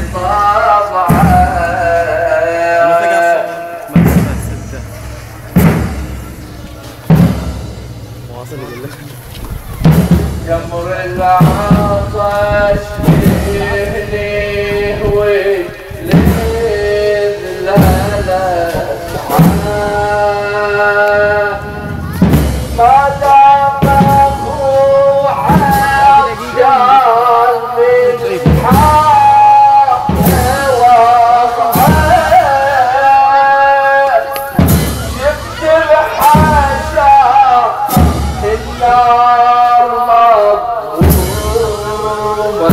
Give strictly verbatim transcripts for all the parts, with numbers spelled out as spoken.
جمر العطش يهني ويلذ الأسحاب ما دام أخوها عطشان من حق وضعه شفت الحشا النار مظلومة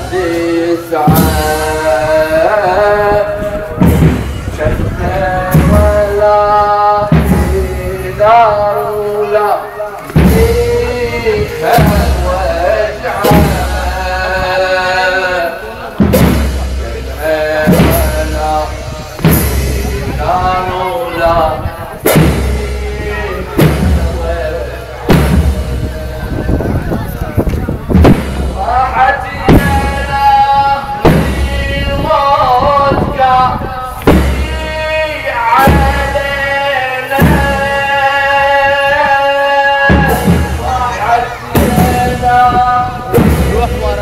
تسعى شفت ولا نار ولا فيها وجعة نار ولا روح ورا